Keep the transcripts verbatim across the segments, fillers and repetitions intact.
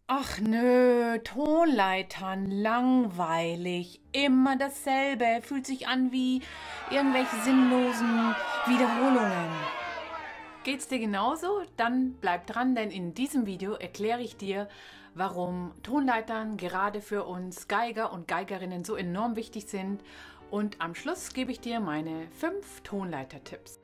Ach nö, Tonleitern, langweilig, immer dasselbe, fühlt sich an wie irgendwelche sinnlosen Wiederholungen. Geht's dir genauso? Dann bleib dran, denn in diesem Video erkläre ich dir, warum Tonleitern gerade für uns Geiger und Geigerinnen so enorm wichtig sind, und am Schluss gebe ich dir meine fünf Tonleiter-Tipps.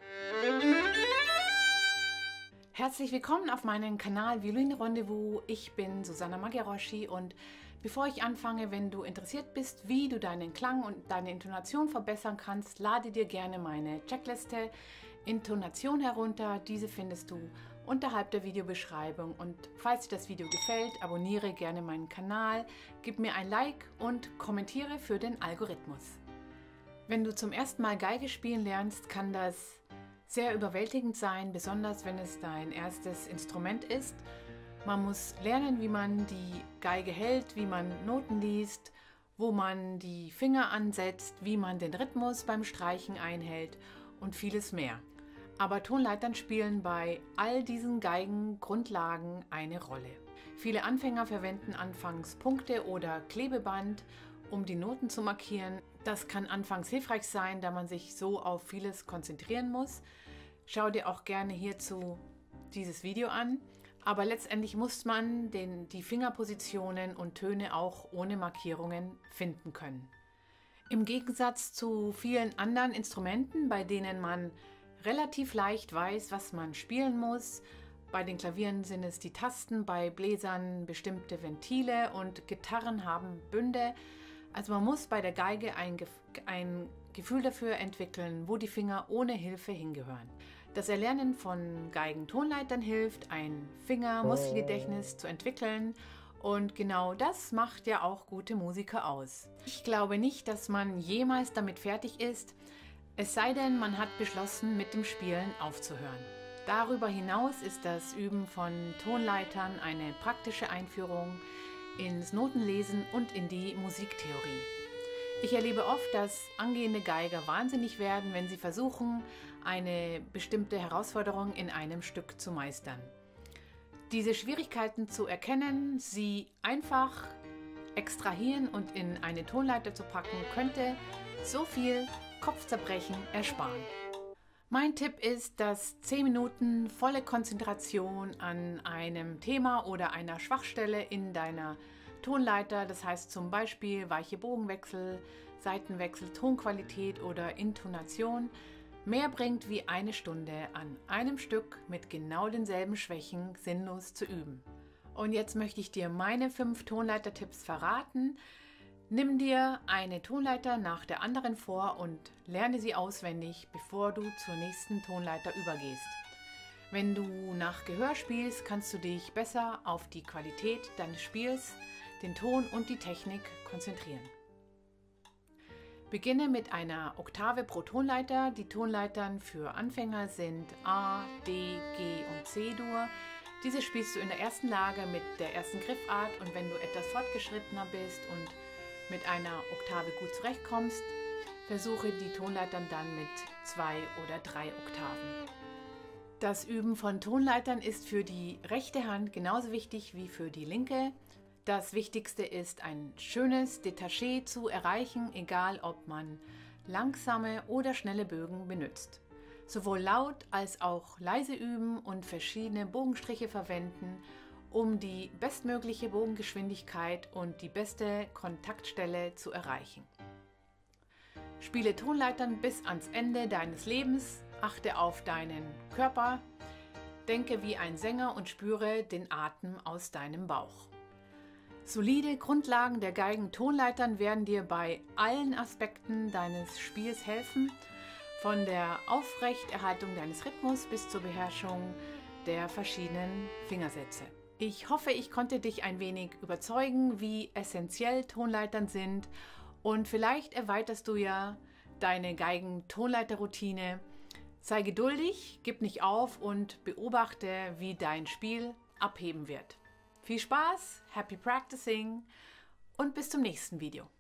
Herzlich willkommen auf meinem Kanal Violine Rendezvous. Ich bin Susanna Magyaroschi, und bevor ich anfange, wenn du interessiert bist, wie du deinen Klang und deine Intonation verbessern kannst, lade dir gerne meine Checkliste Intonation herunter. Diese findest du unterhalb der Videobeschreibung, und falls dir das Video gefällt, abonniere gerne meinen Kanal, gib mir ein Like und kommentiere für den Algorithmus. Wenn du zum ersten Mal Geige spielen lernst, kann das sehr überwältigend sein, besonders wenn es dein erstes Instrument ist. Man muss lernen, wie man die Geige hält, wie man Noten liest, wo man die Finger ansetzt, wie man den Rhythmus beim Streichen einhält und vieles mehr. Aber Tonleitern spielen bei all diesen Geigengrundlagen eine Rolle. Viele Anfänger verwenden anfangs Punkte oder Klebeband, um die Noten zu markieren. Das kann anfangs hilfreich sein, da man sich so auf vieles konzentrieren muss. Schau dir auch gerne hierzu dieses Video an. Aber letztendlich muss man den, die Fingerpositionen und Töne auch ohne Markierungen finden können. Im Gegensatz zu vielen anderen Instrumenten, bei denen man relativ leicht weiß, was man spielen muss. Bei den Klavieren sind es die Tasten, bei Bläsern bestimmte Ventile und Gitarren haben Bünde. Also man muss bei der Geige ein, ein Gefühl dafür entwickeln, wo die Finger ohne Hilfe hingehören. Das Erlernen von Geigentonleitern hilft, ein Finger-Muskelgedächtnis zu entwickeln, und genau das macht ja auch gute Musiker aus. Ich glaube nicht, dass man jemals damit fertig ist, es sei denn, man hat beschlossen, mit dem Spielen aufzuhören. Darüber hinaus ist das Üben von Tonleitern eine praktische Einführung ins Notenlesen und in die Musiktheorie. Ich erlebe oft, dass angehende Geiger wahnsinnig werden, wenn sie versuchen, eine bestimmte Herausforderung in einem Stück zu meistern. Diese Schwierigkeiten zu erkennen, sie einfach extrahieren und in eine Tonleiter zu packen, könnte so viel Kopfzerbrechen ersparen. Mein Tipp ist, dass zehn Minuten volle Konzentration an einem Thema oder einer Schwachstelle in deiner Tonleiter, das heißt zum Beispiel weiche Bogenwechsel, Saitenwechsel, Tonqualität oder Intonation, mehr bringt wie eine Stunde an einem Stück mit genau denselben Schwächen sinnlos zu üben. Und jetzt möchte ich dir meine fünf Tonleiter-Tipps verraten. Nimm dir eine Tonleiter nach der anderen vor und lerne sie auswendig, bevor du zur nächsten Tonleiter übergehst. Wenn du nach Gehör spielst, kannst du dich besser auf die Qualität deines Spiels, den Ton und die Technik konzentrieren. Beginne mit einer Oktave pro Tonleiter. Die Tonleitern für Anfänger sind A, D, G und C-Dur. Diese spielst du in der ersten Lage mit der ersten Griffart, und wenn du etwas fortgeschrittener bist und mit einer Oktave gut zurechtkommst, versuche die Tonleitern dann mit zwei oder drei Oktaven. Das Üben von Tonleitern ist für die rechte Hand genauso wichtig wie für die linke. Das Wichtigste ist, ein schönes Detaché zu erreichen, egal ob man langsame oder schnelle Bögen benutzt. Sowohl laut als auch leise üben und verschiedene Bogenstriche verwenden, um die bestmögliche Bogengeschwindigkeit und die beste Kontaktstelle zu erreichen. Spiele Tonleitern bis ans Ende deines Lebens, achte auf deinen Körper, denke wie ein Sänger und spüre den Atem aus deinem Bauch. Solide Grundlagen der Geigentonleitern werden dir bei allen Aspekten deines Spiels helfen, von der Aufrechterhaltung deines Rhythmus bis zur Beherrschung der verschiedenen Fingersätze. Ich hoffe, ich konnte dich ein wenig überzeugen, wie essentiell Tonleitern sind, und vielleicht erweiterst du ja deine Geigen-Tonleiter-Routine. Sei geduldig, gib nicht auf und beobachte, wie dein Spiel abheben wird. Viel Spaß, happy practicing und bis zum nächsten Video.